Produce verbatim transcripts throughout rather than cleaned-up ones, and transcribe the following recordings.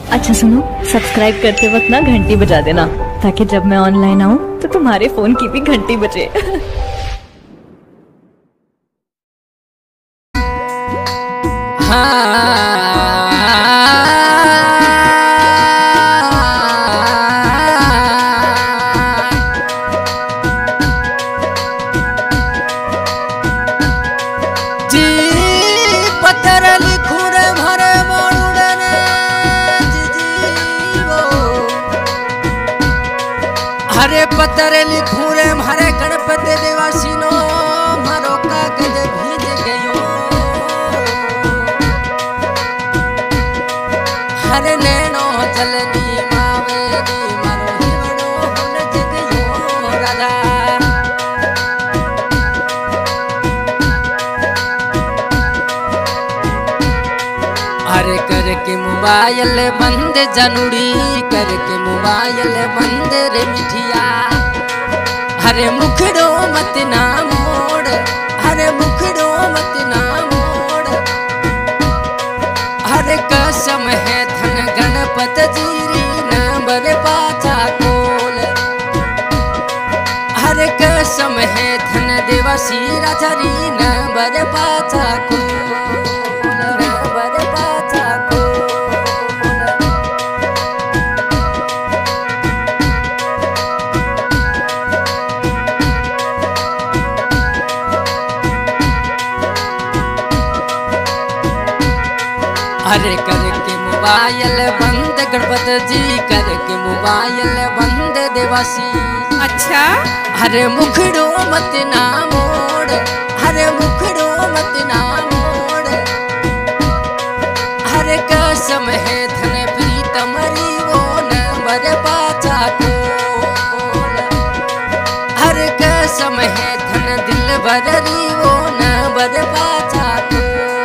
अच्छा सुनो, सब्सक्राइब करते वक्त ना घंटी बजा देना, ताकि जब मैं ऑनलाइन आऊँ तो तुम्हारे फोन की भी घंटी बजे। हरे पत्थर लिखूं रे मारे गणपति देवासी नो मारो कागज भीज गयो। हरे नैनो जलनी मावेरी मारो हिवड़ो हुन जगयो राधा। हरे करके मोबाइल बंद जनुड़ी करके मोबाइल बंद रे मिठिया। हरे मुखड़ो मत ना मोड़, हरे मुखड़ो मत ना मोड़। हरे कसम है धन गणपत जीरी न बर पाचा कोल। हरे कसम है धन देवासी राजरी न बर पाचा कोल। हरे करके मोबाइल बंद गणपत जी करके मोबाइल बंद देवासी। अच्छा हरे मुखड़ो मत ना मोड़, हरे मुखड़ो मत ना मोड़। हरे कसम है धन प्रीतम री वो न बर पाचा कोल। हरे कसम है धन दिल भर री वो न बर पाचा कोल।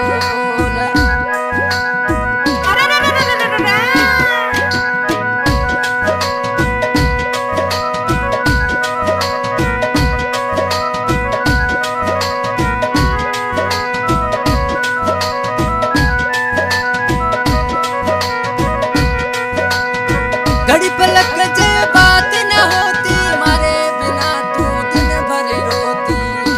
घड़ी पलक जे बात न होती मारे बिना तू दिन भर रोती।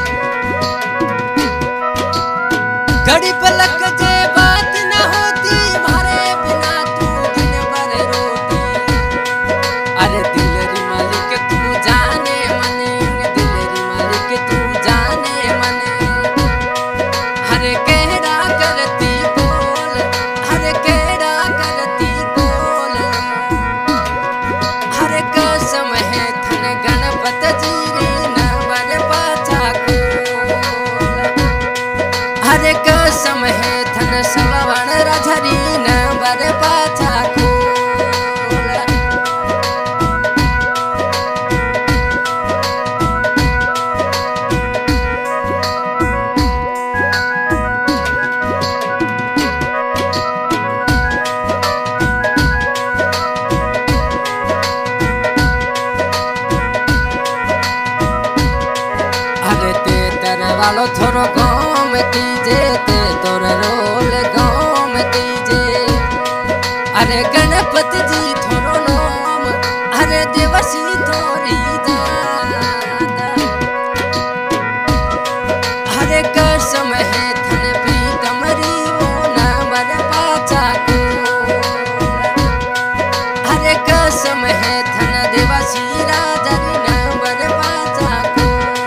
घड़ी पलक जे बात न होती मारे बिना तू दिन भर रोती। अरे दिलरी मालिक तू जाने मने, दिलरी मालिक तू जाने मने। हरे केड़ा करती बोल, हरे केड़ा करती बोल। हरे कसम है धन गणपत जीरी न बर पाचा कोल। हरे कसम है धन सवण राजरी न बर पाचा कोल। वालो थोरो गाँव में कीजे ते तोर रोल गाँव में कीजे। अरे गणपति जी थोरो नाम, अरे देवसी थोरी दाद। हरे कसम है धन प्रीतम री वो न बर पाचा कोल। हरे कसम है धन देवसी राजा री न बर पाचा कोल।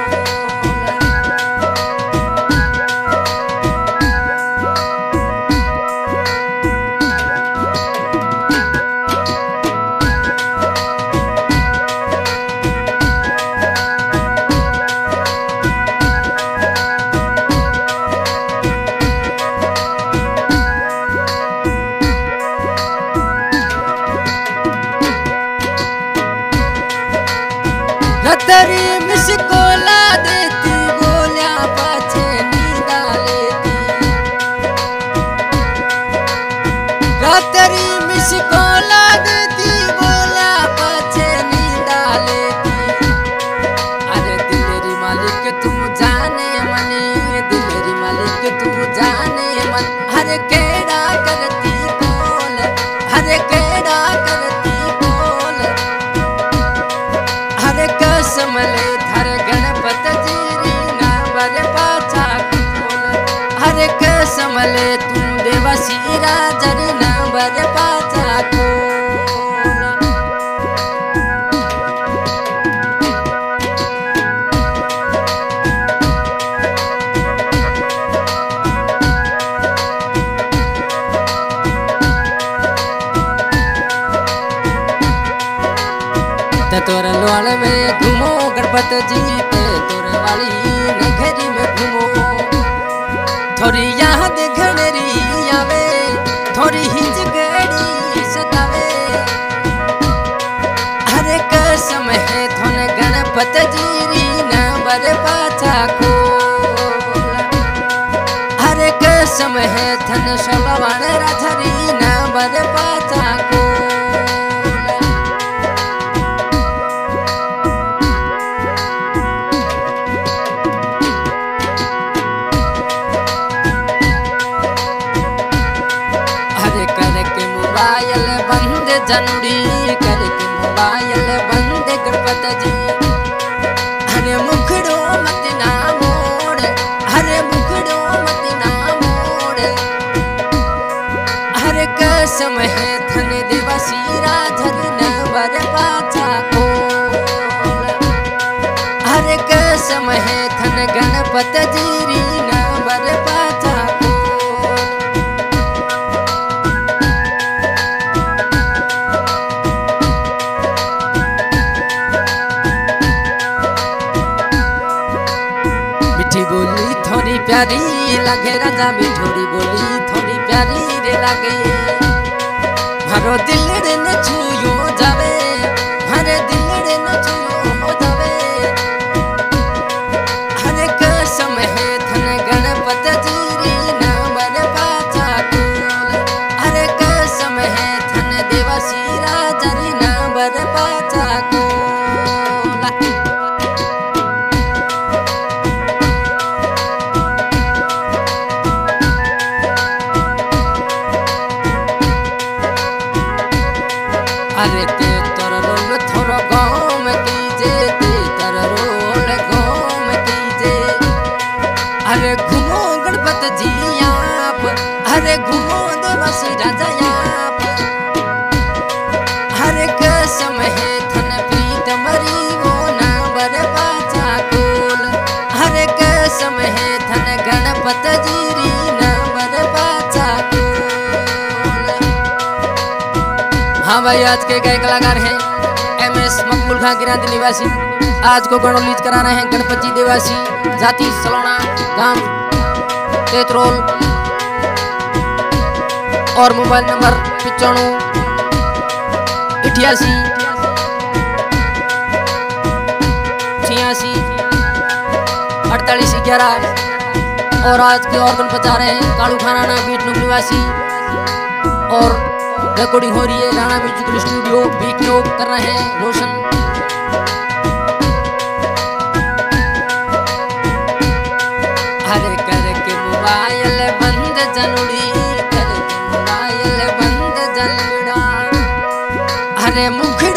रतरी मिसकोला देती बोलिया पाछे नींदा लेती। रतरी मिसकोला देती बोलिया पाछे नींदा लेती। अरे दिलरी मालिक तू जाने मने, दिलरी मालिक तू जाने मन। हरे केड़ा करती बोल, हरे हरे केड़ा करती बोल हरे कसम ले थारे गणपत जी री ना बर पाछा खोल हरे कसम ले तू देवसी राजा री ना बर पाछा खोल तोर लोल में घूमो गणपत जी ते तोर वाली नगरी में घूमो थोड़ी यहाँ देखने री आवे थोड़ी हिंज गड़ी सतावे हरे कसम है थोने गणपत जी री ना बर पाछा खोल हरे कसम है थन सलवान राजा री ना बर पाछा खोल मोबाइल बंद जनूरी करके मोबाइल बंद गणपत जी हरे मुखड़ो मत ना मोड़ हरे मुखड़ो मत ना मोड़ हरे कसम है थन देवसी राजा न बर पाछा खोल हरे कसम है थन गणपत जी री न बर पाछा बोली थोड़ी प्यारी लगे राजा मिठोरी बोली थोड़ी प्यारी रे लगे हरो दिल रे न छुयो जावे हरे दिल रे न छुयो जावे हरे कसम है थन गणपत जी री ना बर पाछा खोल हरे कसम है थन देवसी राजा री ना बर पाछा खोल अरे ते तर रोल थोरो गाँव में कीजे ते तर रोल गाँव में कीजे अरे घूमो गणपत जी आप अरे घूमो देवसी राजा आप हरे कसम है थन प्रीत मरी वो ना बर पाछा खोल हरे कसम है थन गणपत जी री ना बर पाछा खोल। हाँ भाई आज के गए कलाकार हैं एम एस मकबूल खां गिरांती निवासी आज को गणों लीज करा रहे हैं गणपत जी देवासी जाति सलोना गांव तेतरोल और मोबाइल नंबर पिचानू अठासी छियासी अड़तालीस ग्यारह और आज के और गणपत आ रहे हैं कालू खाना बीट निवासी और रिकॉर्डिंग हो रही है राणा म्यूजिकल स्टूडियो बीट कर रहे हैं रोशन हरे करके मोबाइल बंद जनूरी करके मोबाइल बंद जनूरा हरे मुखड़